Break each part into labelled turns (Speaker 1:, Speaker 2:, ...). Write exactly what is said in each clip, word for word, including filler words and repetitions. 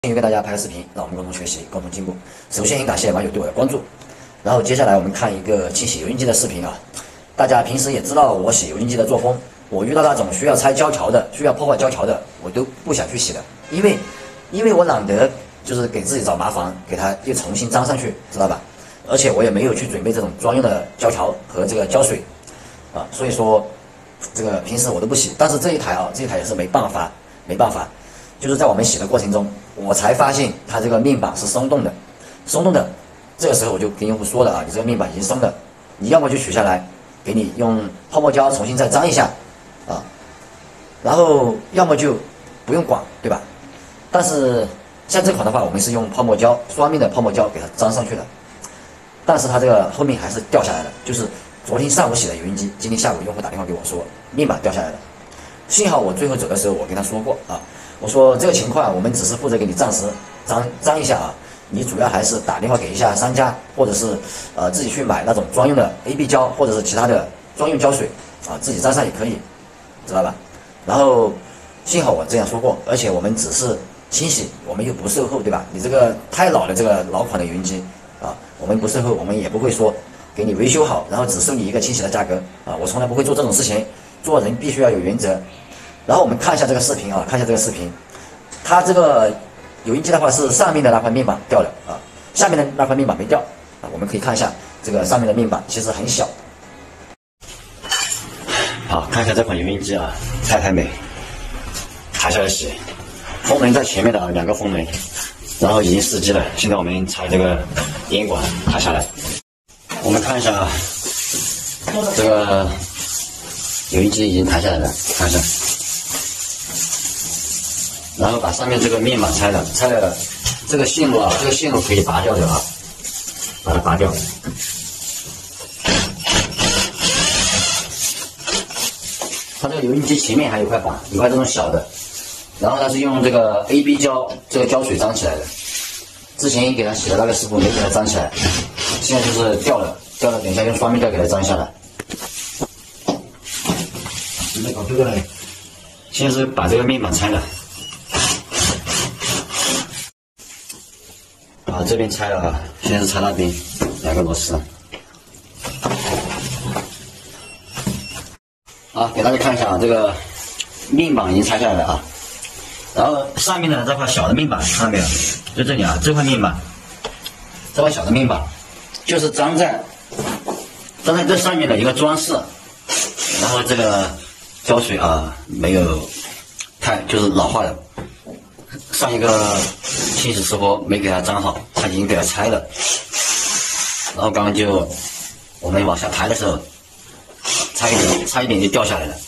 Speaker 1: 给大家拍个视频，让我们共同学习，共同进步。首先，感谢网友对我的关注。然后接下来我们看一个清洗油烟机的视频啊。大家平时也知道我洗油烟机的作风，我遇到那种需要拆胶条的、需要破坏胶条的，我都不想去洗的，因为因为我懒得就是给自己找麻烦，给它又重新粘上去，知道吧？而且我也没有去准备这种专用的胶条和这个胶水啊，所以说这个平时我都不洗。但是这一台啊，这一台也是没办法，没办法。就是在我们洗的过程中，我才发现它这个面板是松动的，松动的。这个时候我就跟用户说了啊，你这个面板已经松了，你要么就取下来，给你用泡沫胶重新再粘一下啊，然后要么就不用管，对吧？但是像这款的话，我们是用泡沫胶，双面的泡沫胶给它粘上去的，但是它这个后面还是掉下来了。就是昨天上午洗的油烟机，今天下午用户打电话给我说面板掉下来了。幸好我最后走的时候我跟他说过啊。我说这个情况我们只是负责给你暂时粘粘一下啊，你主要还是打电话给一下商家，或者是呃自己去买那种专用的 A B 胶，或者是其他的专用胶水啊，自己粘上也可以，知道吧？然后幸好我这样说过，而且我们只是清洗，我们又不售后，对吧？你这个太老的这个老款的油烟机啊，我们不售后，我们也不会说给你维修好，然后只收你一个清洗的价格啊，我从来不会做这种事情，做人必须要有原则。然后我们看一下这个视频啊，看一下这个视频，它这个油烟机的话是上面的那块面板掉了啊，下面的那块面板没掉啊。我们可以看一下这个上面的面板其实很小。好，看一下这款油烟机啊，太太美，抬下来洗，风轮在前面的啊，两个风轮，然后已经熄机了。现在我们拆这个烟管抬下来，我们看一下啊，这个油烟机已经抬下来了，看一下。然后把上面这个面板拆了，拆了这个线路啊，这个线路可以拔掉的啊，把它拔掉。它这个油烟机前面还有一块板，一块这种小的，然后它是用这个 A B 胶这个胶水粘起来的。之前给它洗的那个师傅没给它粘起来，现在就是掉了，掉了，等一下用双面胶给它粘下来。准备搞这个嘞，现在是把这个面板拆了。啊，这边拆了啊，现在是拆那边两个螺丝。啊，给大家看一下啊，这个面板已经拆下来了啊，然后上面的这块小的面板看到没有？就这里啊，这块面板，这块小的面板就是粘在粘在这上面的一个装饰，然后这个胶水啊没有太就是老化了。上一个清洗师傅没给它粘好，他已经给它拆了，然后刚刚就我们往下抬的时候，差一点差一点就掉下来了。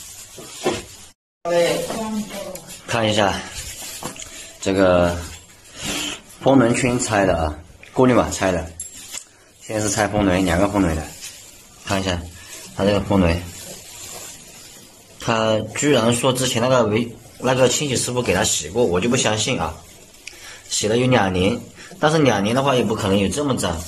Speaker 1: 看一下这个风轮圈拆的啊，过滤网拆的，现在是拆风轮，两个风轮的，看一下它这个风轮，他居然说之前那个维。那个清洗师傅给他洗过，我就不相信啊！洗了有两年，但是两年的话也不可能有这么脏。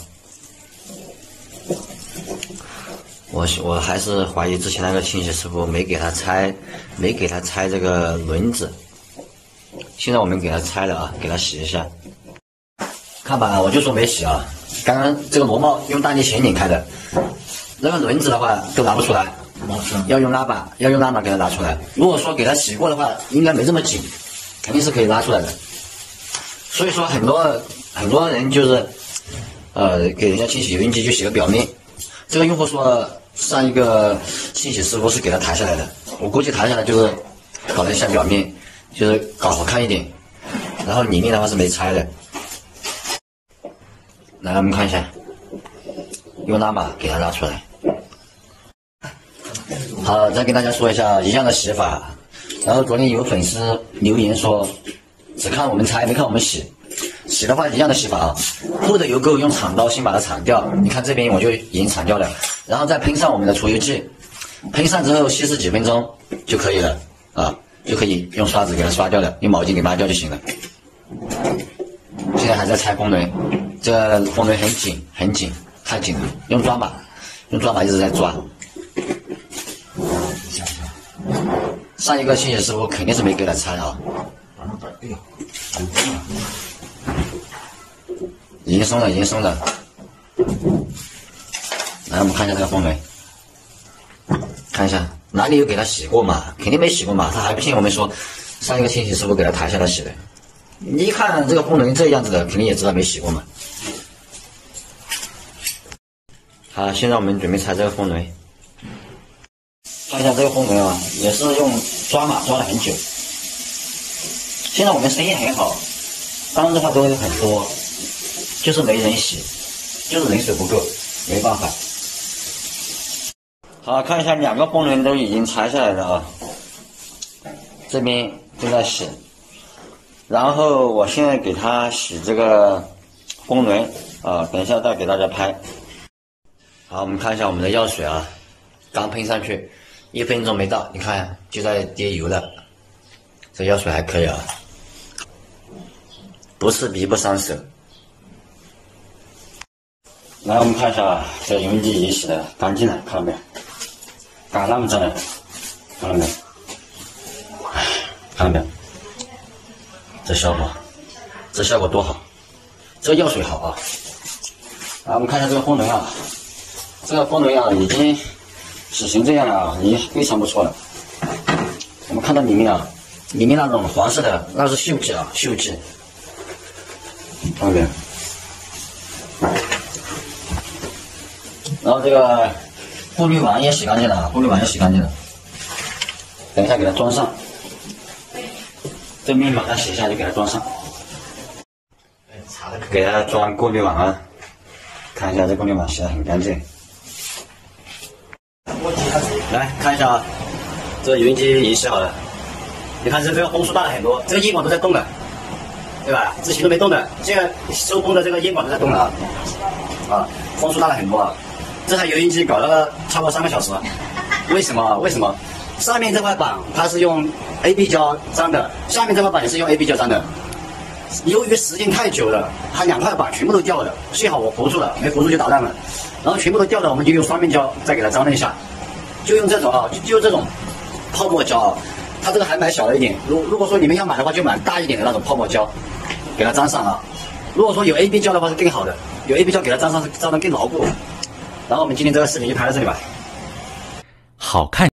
Speaker 1: 我我还是怀疑之前那个清洗师傅没给他拆，没给他拆这个轮子。现在我们给他拆了啊，给他洗一下。看吧，我就说没洗啊！刚刚这个螺帽用大力钳拧开的，那个轮子的话都拿不出来。要用拉把，要用拉把给它拿出来。如果说给它洗过的话，应该没这么紧，肯定是可以拉出来的。所以说很多很多人就是，呃，给人家清洗油烟机就洗个表面。这个用户说上一个清洗师傅是给他抬下来的，我估计抬下来就是搞了一下表面，就是搞好看一点，然后里面的话是没拆的。来，我们看一下，用拉把给它拉出来。好，再跟大家说一下一样的洗法。然后昨天有粉丝留言说，只看我们拆没看我们洗。洗的话一样的洗法啊，过的油垢用铲刀先把它铲掉。你看这边我就已经铲掉了，然后再喷上我们的除油剂，喷上之后稀释几分钟就可以了啊，就可以用刷子给它刷掉了，用毛巾给抹掉就行了。现在还在拆风轮，这个风轮很紧很紧，太紧了，用抓把，用抓把一直在抓。上一个清洗师傅肯定是没给他拆啊。哎呦， 已经松了，已经松了。来，我们看一下这个风轮，看一下哪里有给它洗过嘛？肯定没洗过嘛，他还不信我们说上一个清洗师傅给他抬下来洗的。你一看这个风轮这样子的，肯定也知道没洗过嘛。好，现在我们准备拆这个风轮。看一下这个风轮啊，也是用抓马抓了很久。现在我们生意很好，单的话都有很多，就是没人洗，就是人手不够，没办法。好，看一下两个风轮都已经拆下来了啊，这边正在洗。然后我现在给他洗这个风轮啊，等一下再给大家拍。好，我们看一下我们的药水啊，刚喷上去，一分钟没到，你看就在滴油了。这药水还可以啊，不刺鼻不伤手。来，我们看一下这油烟机已经洗的干净了，看到没有？干那么着了，看到没有？看到没有？这效果，这效果多好！这药水好啊！来，我们看一下这个风轮啊。这个风轮啊，已经洗成这样了啊，已经非常不错了。我们看到里面啊，里面那种黄色的，那是锈迹啊，锈迹。看到没有？然后这个过滤网也洗干净了，过滤网也洗干净了。等一下给它装上，这面把它洗一下就给它装上。给它装过滤网啊，看一下这过滤网洗得很干净。来看一下啊，这个油烟机已经洗好了。你看这这个风速大了很多，这个烟管都在动了，对吧？之前都没动的，现在收风的这个烟管都在动了啊！啊，风速大了很多啊！这台油烟机搞了超过三个小时，为什么？为什么？上面这块板它是用 A B 胶粘的，下面这块板也是用 A B 胶粘的。由于时间太久了，它两块板全部都掉了，幸好我扶住了，没扶住就捣蛋了。然后全部都掉了，我们就用双面胶再给它粘了一下，就用这种啊，就就这种泡沫胶啊，它这个还买小了一点。如如果说你们要买的话，就买大一点的那种泡沫胶，给它粘上啊。如果说有 A B 胶的话是更好的，有 A B 胶给它粘上是粘得更牢固。然后我们今天这个视频就拍到这里吧。
Speaker 2: 好看。